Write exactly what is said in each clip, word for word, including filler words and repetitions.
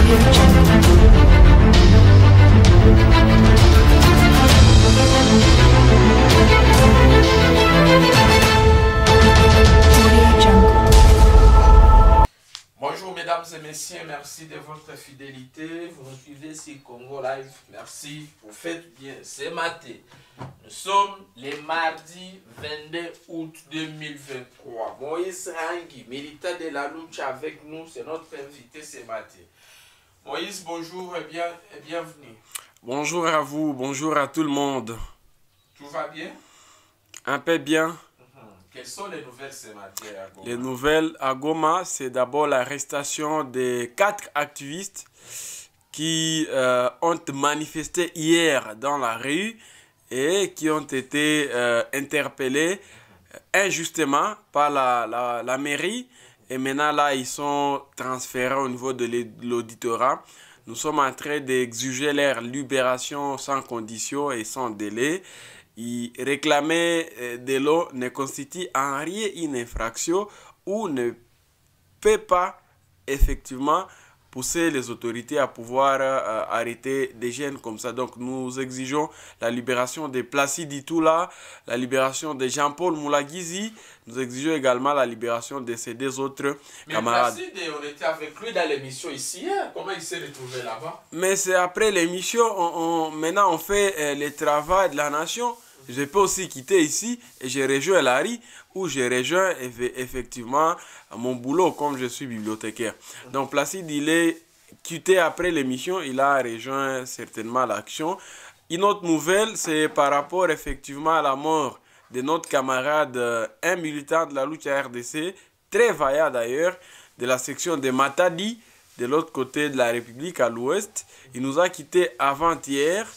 Bonjour mesdames et messieurs, merci de votre fidélité. Vous nous suivez sur Congo Live. Merci, vous faites bien. C'est maté. Nous sommes les mardis vingt-deux août deux mille vingt-trois. Moïse Rangi, militant de la lutte avec nous, c'est notre invité ce matin. Moïse, bonjour et, bien, et bienvenue. Bonjour à vous, bonjour à tout le monde. Tout va bien? Un peu bien. Quelles sont les nouvelles ce matin à Goma? Les nouvelles à Goma, c'est d'abord l'arrestation de quatre activistes qui euh, ont manifesté hier dans la rue et qui ont été euh, interpellés injustement par la, la, la mairie. Et maintenant, là, ils sont transférés au niveau de l'auditorat. Nous sommes en train d'exiger leur libération sans condition et sans délai. Il réclamer de l'eau ne constitue en rien une infraction ou ne peut pas effectivement pousser les autorités à pouvoir euh, arrêter des jeunes comme ça. Donc nous exigeons la libération de Placide Itoula, la libération de Jean-Paul Moulagizi. Nous exigeons également la libération de ces deux autres Mais camarades. Mais Placide, on était avec lui dans l'émission ici. Hein? Comment il s'est retrouvé là-bas? Mais c'est après l'émission, on, on, maintenant on fait euh, le travail de la nation. Je peux aussi quitter ici et je rejoins Larry où je rejoins effectivement mon boulot comme je suis bibliothécaire. Donc Placide, il est quitté après l'émission, il a rejoint certainement l'action. Une autre nouvelle, c'est par rapport effectivement à la mort de notre camarade, un militant de la lutte à R D C, très vaillant d'ailleurs, de la section de Matadi, de l'autre côté de la République à l'ouest. Il nous a quitté avant-hier.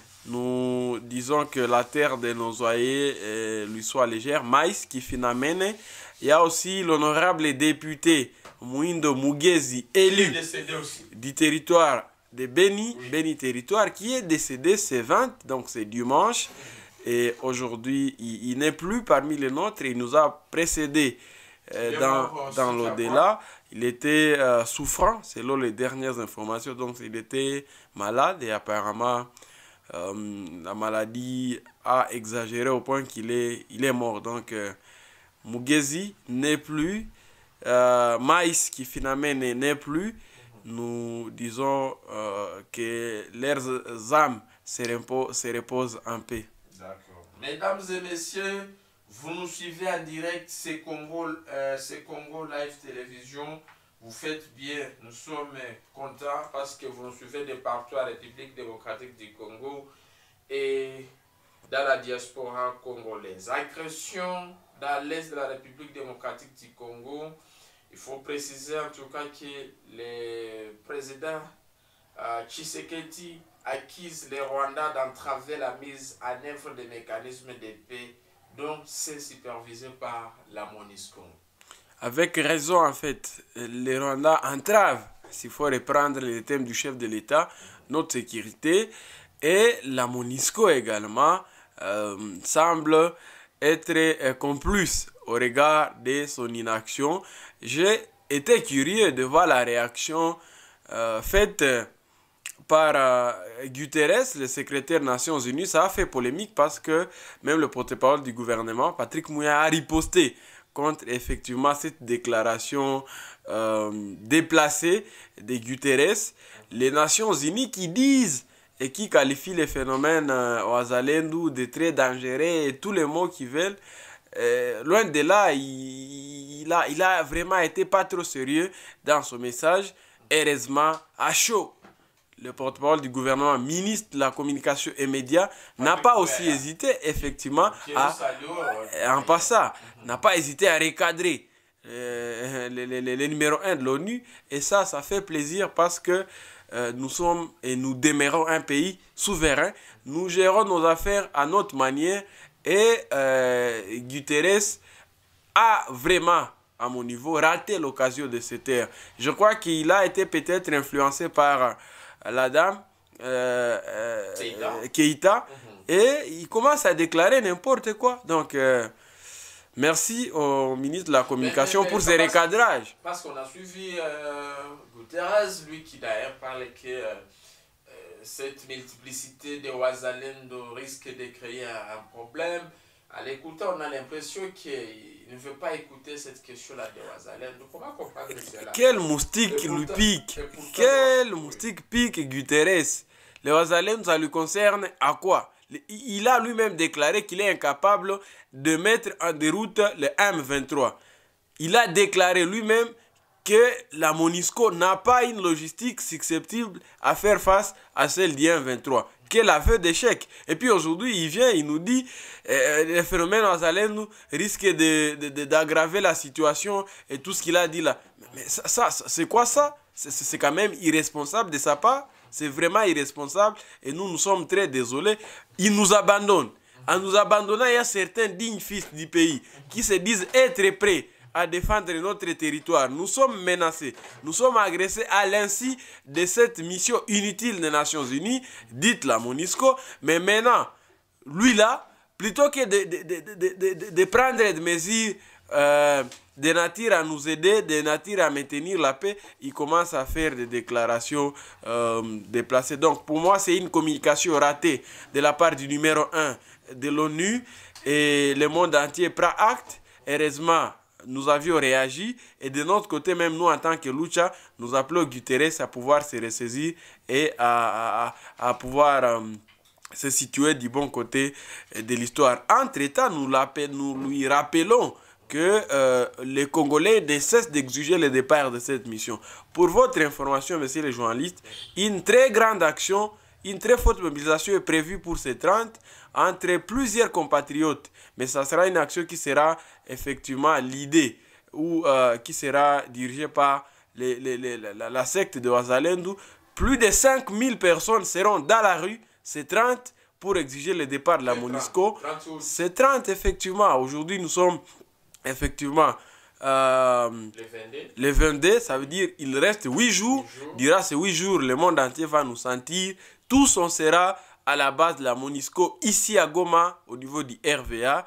Nous disons que la terre de nos oeillers euh, lui soit légère. Maïs qui finamène. Il y a aussi l'honorable député Mouindo Mugezi, élu du territoire de Beni, oui. Beni Territoire, qui est décédé ce vingt, donc c'est dimanche. Et aujourd'hui, il, il n'est plus parmi les nôtres. Il nous a précédé euh, dans, dans l'au-delà. Il était euh, souffrant, selon les dernières informations. Donc il était malade et apparemment... Euh, la maladie a exagéré au point qu'il est, il est mort. Donc, euh, Mugezi n'est plus, euh, Maïs qui finalement n'est plus. Nous disons euh, que leurs âmes se, repo, se reposent en paix. D'accord. Mesdames et messieurs, vous nous suivez en direct, c'est Congo, euh, Congo Live Télévision. Vous faites bien, nous sommes contents parce que vous nous suivez de partout à la République démocratique du Congo et dans la diaspora congolaise. Agression dans l'est de la République démocratique du Congo. Il faut préciser en tout cas que le président euh, Tshisekedi accuse les Rwandais d'entraver la mise en œuvre des mécanismes de paix, dont c'est supervisé par la MONUSCO. Avec raison, en fait, les Rwandais entravent, s'il faut reprendre les thèmes du chef de l'État, notre sécurité. Et la MONUSCO également euh, semble être euh, complice au regard de son inaction. J'ai été curieux de voir la réaction euh, faite par euh, Guterres, le secrétaire des Nations Unies. Ça a fait polémique parce que même le porte-parole du gouvernement, Patrick Mouya, a riposté contre effectivement cette déclaration euh, déplacée de Guterres. Les Nations Unies qui disent et qui qualifient les phénomènes euh, Ouazalendou de très dangereux et tous les mots qu'ils veulent, euh, loin de là, il, il, a, il a vraiment été pas trop sérieux dans son message. Heureusement, à chaud, le porte-parole du gouvernement, ministre de la communication et médias, n'a pas aussi hésité, effectivement, à, en passant, n'a pas hésité à recadrer euh, les, les, les, les numéros un de l'ONU. Et ça, ça fait plaisir parce que euh, nous sommes et nous demeurons un pays souverain. Nous gérons nos affaires à notre manière et euh, Guterres a vraiment, à mon niveau, raté l'occasion de se taire. Je crois qu'il a été peut-être influencé par la dame euh, euh, Keïta, Keïta mm-hmm. et il commence à déclarer n'importe quoi. Donc, euh, Merci au ministre de la Communication mais, mais, mais, pour ces recadrages. Parce qu'on a suivi euh, Guterres, lui qui d'ailleurs parle que euh, cette multiplicité de Ouazalendo risque de créer un, un problème. À l'écouter, on a l'impression qu'il ne veut pas écouter cette question-là de Ouazalendo. Comment comprendre cela? Quel moustique lui pique? Quel moustique pique Guterres? Le Ouazalendo, ça lui concerne à quoi? Il a lui-même déclaré qu'il est incapable de mettre en déroute le M vingt-trois. Il a déclaré lui-même que la MONUSCO n'a pas une logistique susceptible à faire face à celle du M vingt-trois, qu'elle a fait d'échec. Et puis aujourd'hui, il vient, il nous dit euh, le phénomène Ouazalendo risque d'aggraver la situation et tout ce qu'il a dit là. Mais ça, ça c'est quoi ça? C'est quand même irresponsable de sa part. C'est vraiment irresponsable et nous, nous sommes très désolés. Il nous abandonne. En nous abandonnant, il y a certains dignes fils du pays qui se disent être prêts à défendre notre territoire. Nous sommes menacés. Nous sommes agressés à l'insu de cette mission inutile des Nations Unies, dite la MONUSCO. Mais maintenant, lui là, plutôt que de, de, de, de, de, de prendre des mesures euh, de nature à nous aider, de nature à maintenir la paix, il commence à faire des déclarations euh, déplacées. Donc pour moi, c'est une communication ratée de la part du numéro un de l'ONU et le monde entier prend acte. Heureusement, nous avions réagi et de notre côté, même nous en tant que Lucha, nous appelons Guterres à pouvoir se ressaisir et à, à, à pouvoir euh, se situer du bon côté de l'histoire. Entre-temps, nous, nous lui rappelons que euh, les Congolais ne cessent d'exiger le départ de cette mission. Pour votre information, messieurs les journalistes, une très grande action, une très forte mobilisation est prévue pour ces trente entre plusieurs compatriotes. Mais ça sera une action qui sera effectivement l'idée ou euh, qui sera dirigée par les, les, les, la, la secte de Ouazalendo. Plus de cinq mille personnes seront dans la rue, c'est trente, pour exiger le départ de la MONUSCO. C'est trente, effectivement. Aujourd'hui, nous sommes effectivement euh, le vingt-deux, ça veut dire il reste huit jours. Durant ces huit jours, le monde entier va nous sentir. Tous on sera à la base de la MONUSCO ici à Goma, au niveau du R V A.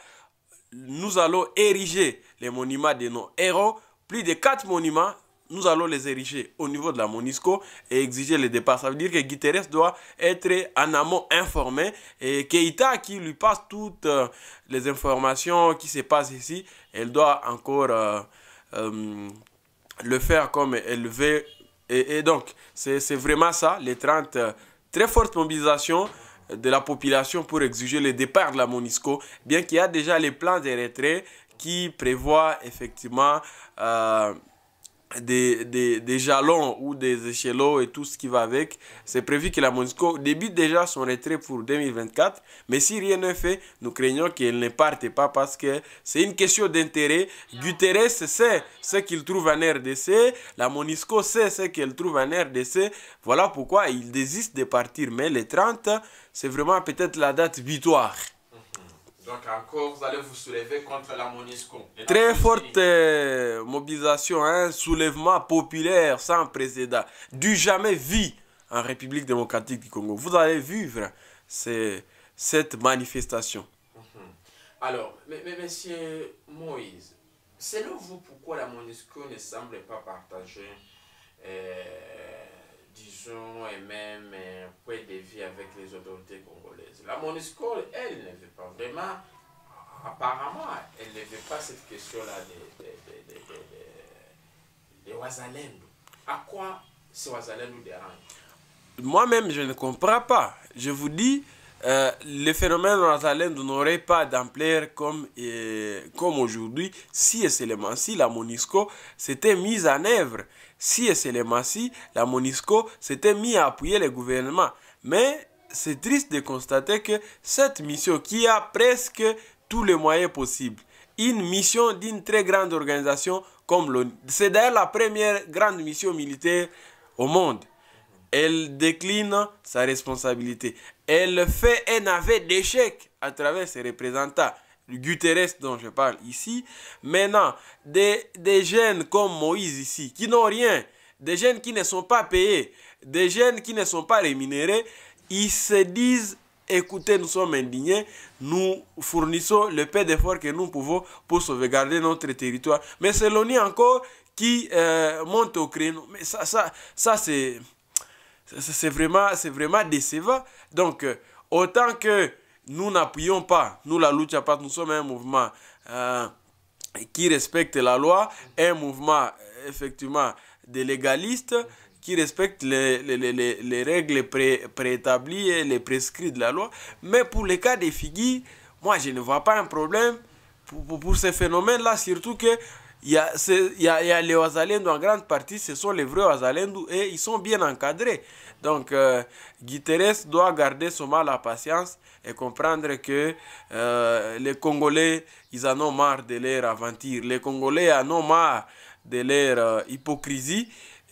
Nous allons ériger les monuments de nos héros. Plus de quatre monuments, nous allons les ériger au niveau de la MONUSCO et exiger le départ. Ça veut dire que Guterres doit être en amont informé et Keïta qui lui passe toutes euh, les informations qui se passent ici, elle doit encore euh, euh, le faire comme elle veut. Et, et donc, c'est vraiment ça, les trente, euh, très forte mobilisation de la population pour exiger le départ de la MONUSCO, bien qu'il y a déjà les plans de retrait qui prévoient effectivement euh, Des, des, des jalons ou des échelons et tout ce qui va avec. C'est prévu que la MONUSCO débute déjà son retrait pour deux mille vingt-quatre. Mais si rien n'est fait, nous craignons qu'elle ne parte pas parce que c'est une question d'intérêt. Guterres sait ce qu'il trouve en R D C. La MONUSCO sait ce qu'elle trouve en R D C. Voilà pourquoi il désiste de partir. Mais les trente, c'est vraiment peut-être la date butoir. Donc encore, vous allez vous soulever contre la MONUSCO. Très forte euh, mobilisation, un hein, soulèvement populaire sans précédent, du jamais vu en République démocratique du Congo. Vous allez vivre cette manifestation. Mm-hmm. Alors, mais, mais monsieur Moïse, selon vous, pourquoi la MONUSCO ne semble pas partager, euh, disons, et même un point de vue avec les autorités congolaises? La MONUSCO, elle, ne veut pas vraiment, apparemment, elle ne veut pas cette question-là de, de, de, de, de, de, de Ouazalendo. À quoi ce Ouazalendo dérange? Moi-même, je ne comprends pas. Je vous dis, euh, le phénomène Ouazalendo n'aurait pas d'ampleur comme, euh, comme aujourd'hui si et seulement si la MONUSCO s'était mise en œuvre. Si et seulement si la MONUSCO s'était mise à appuyer le gouvernement. Mais c'est triste de constater que cette mission qui a presque tous les moyens possibles, une mission d'une très grande organisation comme l'ONU, c'est d'ailleurs la première grande mission militaire au monde. Elle décline sa responsabilité. Elle fait un aveu d'échec à travers ses représentants. Guterres dont je parle ici. Maintenant, des, des jeunes comme Moïse ici, qui n'ont rien, des jeunes qui ne sont pas payés, des jeunes qui ne sont pas rémunérés, ils se disent écoutez, nous sommes indignés, nous fournissons le peu d'efforts que nous pouvons pour sauvegarder notre territoire. Mais c'est l'ONU encore qui euh, monte au créneau. Mais ça, ça, ça c'est vraiment, vraiment décevant. Donc, euh, autant que nous n'appuyons pas, nous la lutte pas, nous sommes un mouvement euh, qui respecte la loi, un mouvement effectivement des légalistes, qui respectent les, les, les, les règles pré, préétablies et les prescrits de la loi. Mais pour les cas des figues, moi je ne vois pas un problème pour, pour, pour ces phénomènes-là, surtout que il y a, il y a, il y a les Ouazalendou en grande partie, ce sont les vrais Ouazalendou et ils sont bien encadrés. Donc euh, Guterres doit garder son mal à patience et comprendre que euh, les Congolais, ils en ont marre de leur aventure. Les Congolais en ont marre de leur euh, hypocrisie.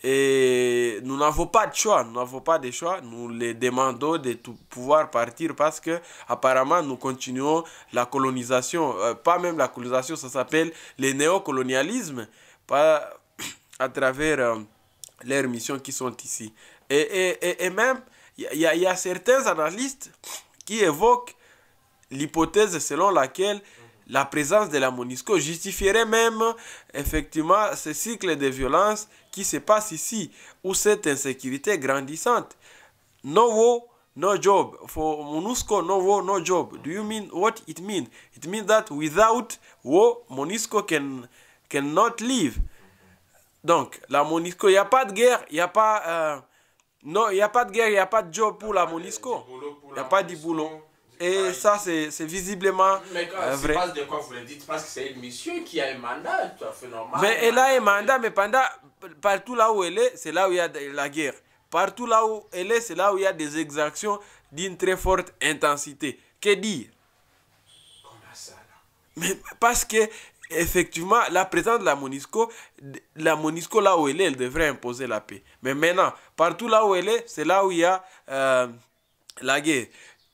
Et nous n'avons pas de choix, nous n'avons pas de choix, nous les demandons de tout pouvoir partir parce que apparemment nous continuons la colonisation, euh, pas même la colonisation, ça s'appelle le néocolonialisme, pas à travers euh, leurs missions qui sont ici. Et, et, et, et même, il y, y, y a certains analystes qui évoquent l'hypothèse selon laquelle la présence de la MONUSCO justifierait même effectivement ce cycle de violence qui se passe ici, ou cette insécurité grandissante. No war, no job. For MONUSCO, no war, no job. Do you mean what it means? It means that without war, MONUSCO can, cannot live. Donc, la MONUSCO, il n'y a pas de guerre, il n'y a pas... Euh, non, il n'y a pas de guerre, il n'y a pas de job pour la MONUSCO. Il n'y a pas de boulot. Et ça, c'est visiblement mais quand, euh, vrai. De quoi vous le dites, parce que c'est une mission qui a un mandat, tout à fait normal. Mais elle a un mandat, mais pendant, partout là où elle est, c'est là où il y a de la guerre. Partout là où elle est, c'est là où il y a des exactions d'une très forte intensité. Que dire? Comment ça là? Mais parce que, effectivement, la présence de la MONUSCO, la MONUSCO là où elle est, elle devrait imposer la paix. Mais maintenant, partout là où elle est, c'est là où il y a euh, la guerre.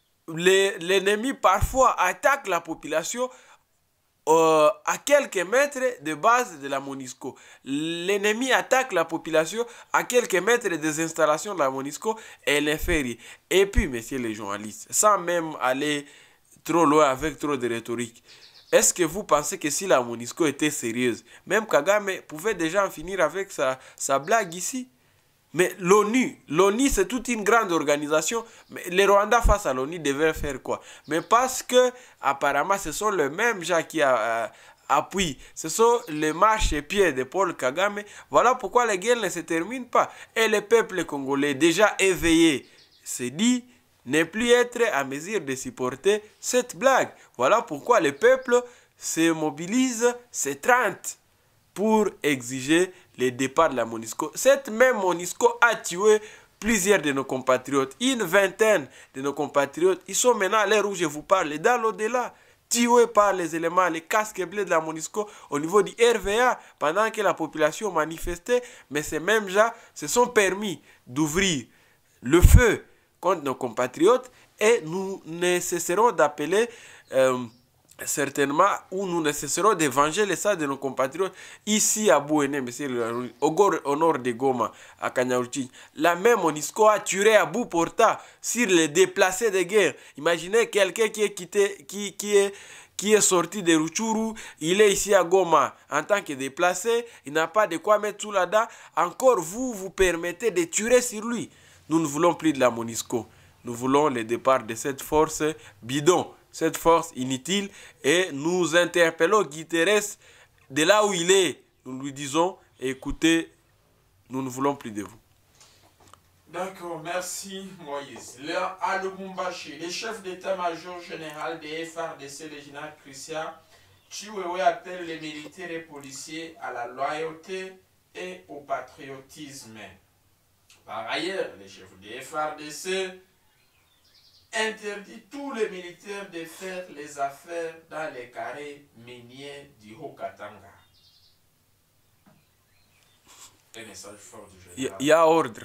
L'ennemi parfois attaque la population euh, à quelques mètres de base de la MONUSCO. L'ennemi attaque la population à quelques mètres des installations de la MONUSCO et les fait. Et puis, messieurs les journalistes, sans même aller trop loin avec trop de rhétorique, est-ce que vous pensez que si la MONUSCO était sérieuse, même Kagame pouvait déjà en finir avec sa, sa blague ici? Mais l'ONU, l'ONU c'est toute une grande organisation. Mais les Rwandais face à l'ONU devaient faire quoi? Mais parce que apparemment ce sont les mêmes gens qui euh, appuient, ce sont les marchepieds de Paul Kagame. Voilà pourquoi les guerres ne se terminent pas. Et le peuple congolais déjà éveillé se dit ne plus être à mesure de supporter cette blague. Voilà pourquoi le peuple se mobilise, se trente pour exiger le départ de la MONUSCO. Cette même MONUSCO a tué plusieurs de nos compatriotes. Une vingtaine de nos compatriotes. Ils sont maintenant à l'heure où je vous parle, dans l'au-delà, tués par les éléments, les casques bleus de la MONUSCO au niveau du R V A, pendant que la population manifestait. Mais ces mêmes gens se sont permis d'ouvrir le feu contre nos compatriotes et nous ne cesserons d'appeler... Euh, certainement, où nous ne cesserons de venger les sang de nos compatriotes ici à Bouéné, monsieur, au, au nord de Goma, à Kanyaouchi. La même MONUSCO a tué à bout portant sur les déplacés de guerre. Imaginez quelqu'un qui est quitté, qui, qui est qui est sorti de Rutshuru, il est ici à Goma en tant que déplacé, il n'a pas de quoi mettre sous la dent. Encore vous, vous permettez de tuer sur lui. Nous ne voulons plus de la MONUSCO. Nous voulons le départ de cette force bidon, cette force inutile, et nous interpellons Guterres de là où il est. Nous lui disons, écoutez, nous ne voulons plus de vous. D'accord, merci Moïse. Là, à Lubumbashi, le chef d'état-major général des F R D C, le général Christian Chiwewe, appelle les militaires et policiers à la loyauté et au patriotisme. Par ailleurs, le chef des F R D C interdit tous les militaires de faire les affaires dans les carrés miniers du Haut-Katanga. Un message fort du général. Il y a ordre.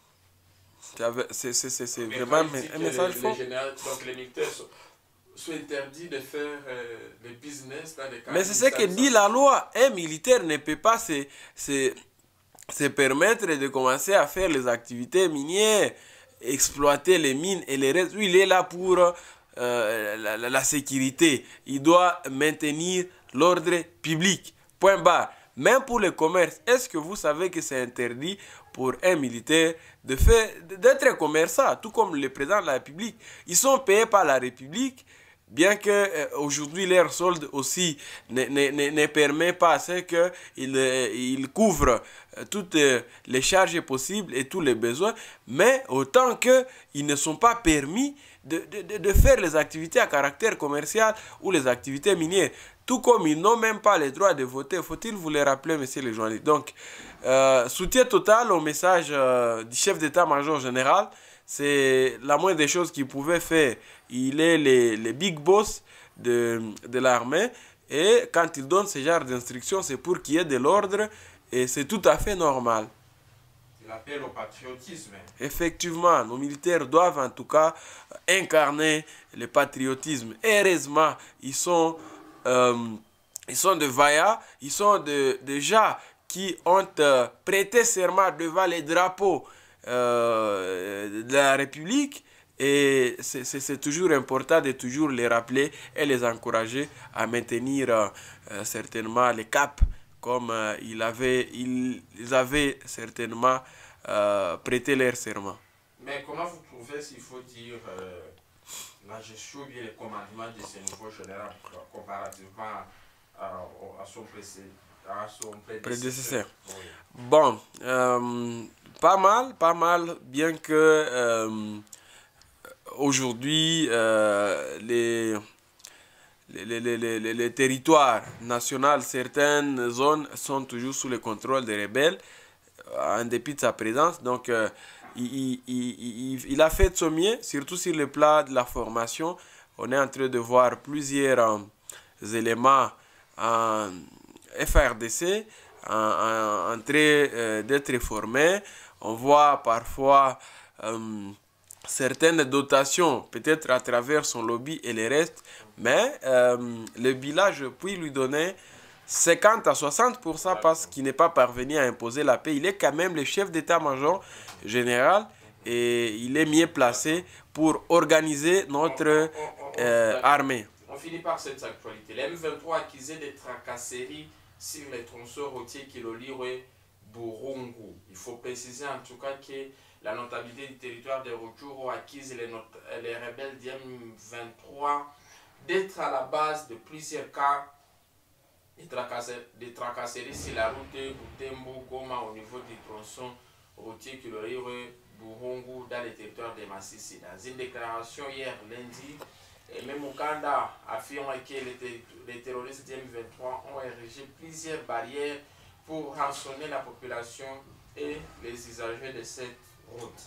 C'est vraiment un message les, fort. Les généraux, donc les militaires sont, sont interdits de faire euh, le business dans les carrés. Mais c'est ce que dit la loi. Un militaire ne peut pas se, se, se permettre de commencer à faire les activités minières. exploiter les mines et les restes. Lui, il est là pour euh, la, la, la sécurité. Il doit maintenir l'ordre public. Point barre. Même pour le commerce, est-ce que vous savez que c'est interdit pour un militaire de faire, d'être commerçant, tout comme le président de la République? Ils sont payés par la République, bien que euh, aujourd'hui leur solde aussi ne, ne, ne, ne permet pas à ce qu'ils euh, ils couvrent euh, toutes euh, les charges possibles et tous les besoins, mais autant qu'ils ne sont pas permis de, de, de faire les activités à caractère commercial ou les activités minières. Tout comme ils n'ont même pas le droit de voter. Faut-il vous le rappeler, messieurs les journalistes? Donc, euh, soutien total au message euh, du chef d'état-major général. C'est la moindre des choses qu'il pouvait faire. Il est le, le big boss de, de l'armée. Et quand il donne ce genre d'instructions, c'est pour qu'il y ait de l'ordre. Et c'est tout à fait normal. Il appelle au patriotisme. Effectivement, nos militaires doivent en tout cas incarner le patriotisme. Heureusement, ils sont... Euh, ils sont de vaillants, ils sont de, de gens qui ont euh, prêté serment devant les drapeaux euh, de la République, et c'est toujours important de toujours les rappeler et les encourager à maintenir euh, certainement les caps comme euh, ils, avaient, ils, ils avaient certainement euh, prêté leur serment. Mais comment vous trouvez, s'il faut dire, euh, la gestion ou bien le commandement de ce nouveau général comparativement à, à, son, précédent, à son prédécesseur, prédécesseur. Oui. Bon, euh, pas mal, pas mal, bien que euh, aujourd'hui euh, les, les, les, les, les, les territoires nationaux, certaines zones sont toujours sous le contrôle des rebelles, en dépit de sa présence. Donc, euh, Il, il, il, il a fait de son mieux, surtout sur le plan de la formation. On est en train de voir plusieurs euh, éléments en F R D C en, en, en train euh, d'être formés. On voit parfois euh, certaines dotations, peut-être à travers son lobby et les restes, mais euh, le bilan, je puis lui donner cinquante à soixante pour cent parce qu'il n'est pas parvenu à imposer la paix. Il est quand même le chef d'état-major général et il est mieux placé pour organiser notre on, on, on, euh, armée. On finit par cette actualité. Les M vingt-trois accusés de tracasseries sur les tronçons routiers Kilolirwe-Burungu. Il faut préciser en tout cas que la notabilité du territoire de Rutshuru accuse les, les rebelles du M vingt-trois d'être à la base de plusieurs cas des tracasseries, des tracasseries sur la route de Butembo-Goma au niveau du tronçon routier Kilolirwe-Burungu dans le territoire de Masisi. Dans une déclaration hier lundi, même Mukanda affirme que les, les terroristes du M vingt-trois ont érigé plusieurs barrières pour rançonner la population et les usagers de cette route.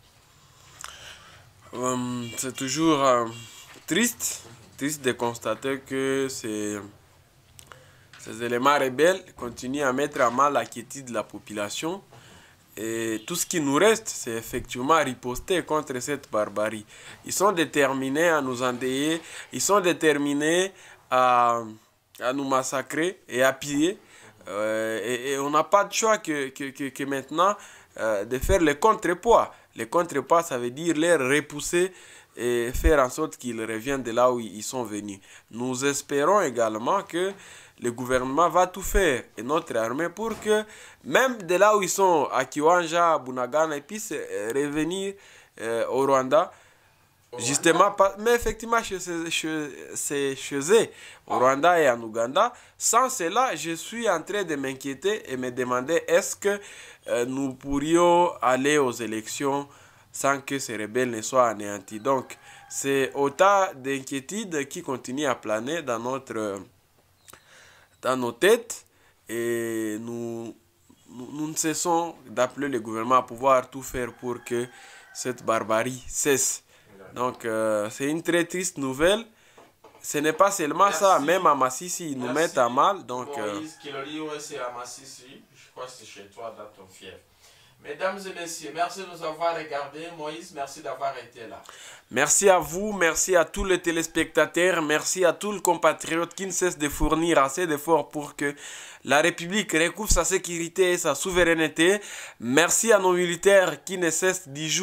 Um, C'est toujours euh, triste, triste de constater que c'est... Ces éléments rebelles continuent à mettre à mal la quiétude de la population. Et tout ce qui nous reste, c'est effectivement riposter contre cette barbarie. Ils sont déterminés à nous endeuiller. Ils sont déterminés à, à nous massacrer et à piller. Euh, et, et on n'a pas de choix que, que, que, que maintenant euh, de faire le contrepoids. Le contrepoids, ça veut dire les repousser et faire en sorte qu'ils reviennent de là où ils sont venus. Nous espérons également que le gouvernement va tout faire et notre armée pour que même de là où ils sont, à Kiwanja, à Bunagana, ils puissent revenir euh, au Rwanda. Au justement, Rwanda. Pas, mais effectivement, c'est chez, chez eux, au Rwanda et en Ouganda. Sans cela, je suis en train de m'inquiéter et me demander est-ce que euh, nous pourrions aller aux élections sans que ces rebelles ne soient anéantis. Donc, c'est autant d'inquiétudes qui continuent à planer dans notre... dans nos têtes et nous, nous, nous ne cessons d'appeler le gouvernement à pouvoir tout faire pour que cette barbarie cesse. Donc euh, c'est une très triste nouvelle. Ce n'est pas seulement Merci. ça, même à Masisi, ils nous Merci. mettent à mal. Donc, Moïse, euh... c'est à Masisi, je crois que c'est chez toi dans ton fief. Mesdames et messieurs, merci de nous avoir regardés. Moïse, merci d'avoir été là. Merci à vous, merci à tous les téléspectateurs, merci à tous les compatriotes qui ne cessent de fournir assez d'efforts pour que la République recouvre sa sécurité et sa souveraineté. Merci à nos militaires qui ne cessent du jour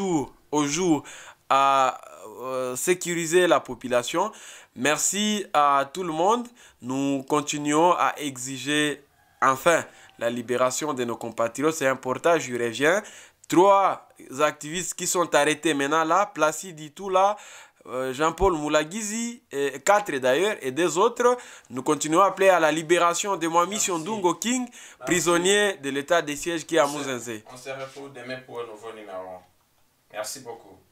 au jour à euh, sécuriser la population. Merci à tout le monde. Nous continuons à exiger enfin la libération de nos compatriotes. C'est important, je reviens. Trois activistes qui sont arrêtés maintenant là, Placide Itoula, euh, Jean-Paul Moulagizi, et quatre d'ailleurs, et des autres. Nous continuons à appeler à la libération de Mwami Shondungo King, Merci. prisonnier de l'état de siège qui est à Mouzenze. On se retrouve demain pour un nouveau numéro. Merci beaucoup.